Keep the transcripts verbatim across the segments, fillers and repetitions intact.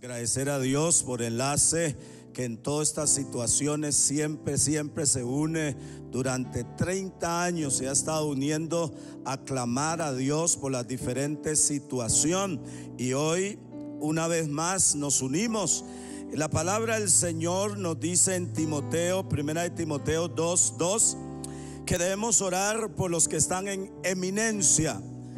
Agradecer a Dios por el enlace que en todas estas situaciones siempre, siempre se une. Durante treinta años se ha estado uniendo a clamar a Dios por las diferentes situaciones. Y hoy, una vez más, nos unimos. La palabra del Señor nos dice en Timoteo, primera de Timoteo dos, dos, que debemos orar por los que están en eminencia.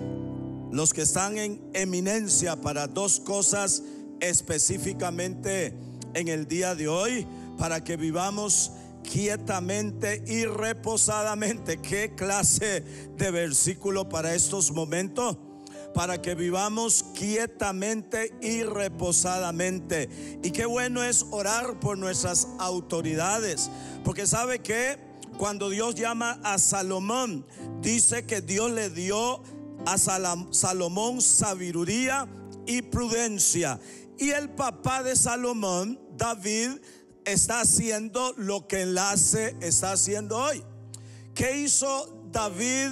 Los que están en eminencia para dos cosas específicamente en el día de hoy, para que vivamos quietamente y reposadamente. ¿Qué clase de versículo para estos momentos? Para que vivamos quietamente y reposadamente. Y qué bueno es orar por nuestras autoridades, porque sabe que cuando Dios llama a Salomón, dice que Dios le dio a Salomón sabiduría y prudencia. Y el papá de Salomón, David, está haciendo lo que Enlace está haciendo hoy. ¿Qué hizo David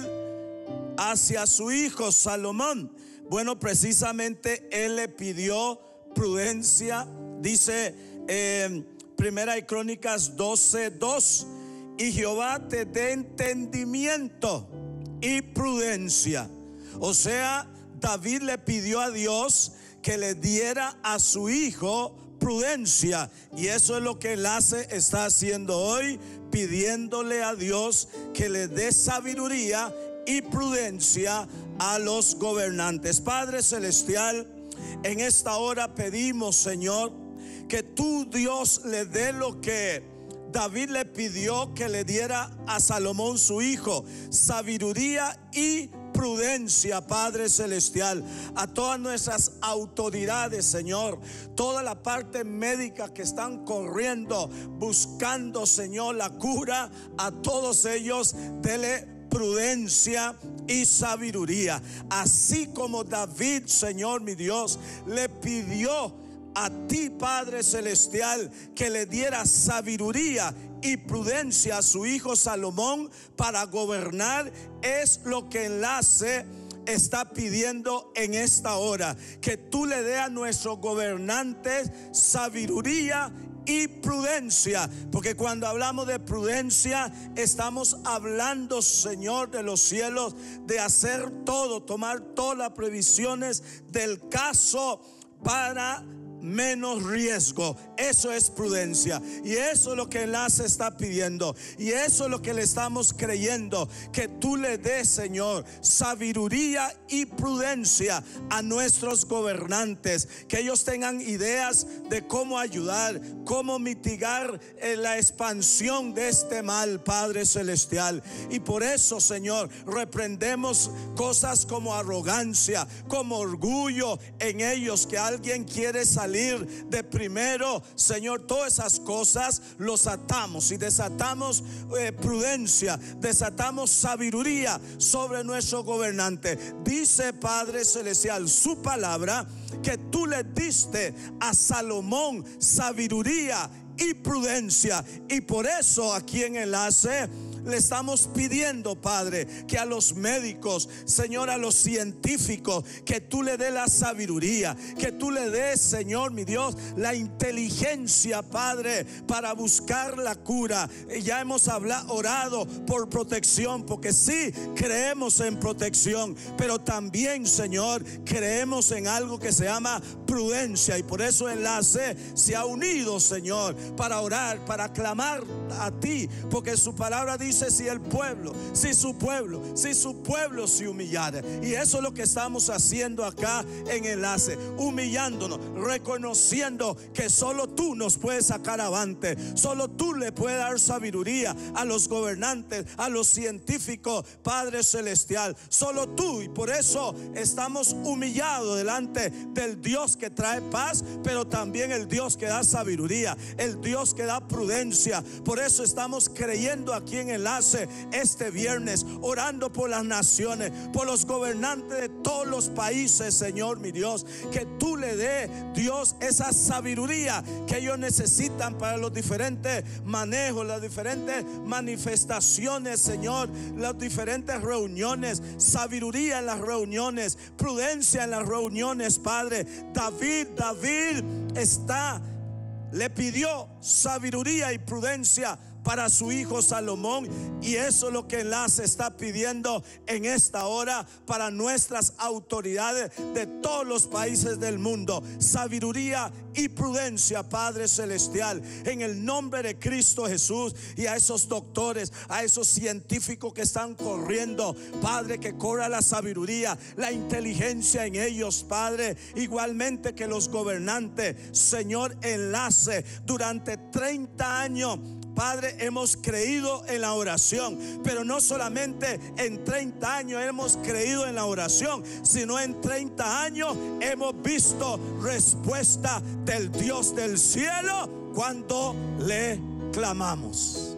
hacia su hijo Salomón? Bueno, precisamente él le pidió prudencia. Dice eh, Primera de Crónicas doce, dos: y Jehová te dé entendimiento y prudencia. O sea, David le pidió a Dios que le diera a su hijo prudencia, y eso es lo que Enlace está haciendo hoy, pidiéndole a Dios que le dé sabiduría y prudencia a los gobernantes. Padre celestial, en esta hora pedimos, Señor, que tú, Dios, le dé lo que David le pidió que le diera a Salomón su hijo: sabiduría y prudencia, Padre celestial. A todas nuestras autoridades, Señor, toda la parte médica que están corriendo, buscando, Señor, la cura, a todos ellos dele prudencia y sabiduría. Así como David, Señor mi Dios, le pidió a ti, Padre celestial, que le diera sabiduría y prudencia a su hijo Salomón para gobernar, es lo que Enlace está pidiendo en esta hora. Que tú le dé a nuestros gobernantes sabiduría y prudencia, porque cuando hablamos de prudencia estamos hablando, Señor de los cielos, de hacer todo, tomar todas las previsiones del caso para menos riesgo. Eso es prudencia, y eso es lo que Enlace está pidiendo, y eso es lo que le estamos creyendo, que tú le des, Señor, sabiduría y prudencia a nuestros gobernantes, que ellos tengan ideas de cómo ayudar, cómo mitigar la expansión de este mal, Padre celestial. Y por eso, Señor, reprendemos cosas como arrogancia, como orgullo en ellos, que alguien quiere salir de primero, Señor. Todas esas cosas los atamos y desatamos eh, prudencia, desatamos sabiduría sobre nuestro gobernante. Dice, Padre celestial, su palabra, que tú le diste a Salomón sabiduría y prudencia, y por eso aquí en Enlace le estamos pidiendo, Padre, que a los médicos, Señor, a los científicos, que tú le des la sabiduría, que tú le des, Señor mi Dios, la inteligencia, Padre, para buscar la cura. Ya hemos hablado, orado por protección, porque sí creemos en protección, pero también, Señor, creemos en algo que se llama prudencia, y por eso Enlace se ha unido, Señor, para orar, para clamar a ti, porque su palabra dice: si el pueblo, si su pueblo, si su pueblo se humillara. Y eso es lo que estamos haciendo acá en Enlace, humillándonos, reconociendo que solo tú nos puedes sacar avante, solo tú le puedes dar sabiduría a los gobernantes, a los científicos, Padre celestial, solo tú. Y por eso estamos humillados delante del Dios que trae paz, pero también el Dios que da sabiduría, el Dios que da prudencia. Por Por eso estamos creyendo aquí en Enlace este viernes, orando por las naciones, por los gobernantes de todos los países, Señor mi Dios, que tú le dé, Dios, esa sabiduría que ellos necesitan para los diferentes manejos, las diferentes manifestaciones, Señor, las diferentes reuniones, sabiduría en las reuniones, prudencia en las reuniones, Padre. David, David está, le pidió sabiduría y prudencia para su hijo Salomón, y eso es lo que Enlace está pidiendo en esta hora para nuestras autoridades de todos los países del mundo. Sabiduría y prudencia, Padre celestial, en el nombre de Cristo Jesús. Y a esos doctores, a esos científicos que están corriendo, Padre, que corra la sabiduría, la inteligencia en ellos, Padre. Igualmente que los gobernantes, Señor, Enlace durante treinta años, Padre, hemos creído en la oración, pero no solamente en treinta años hemos creído en la oración, sino en treinta años hemos visto respuesta del Dios del cielo cuando le clamamos.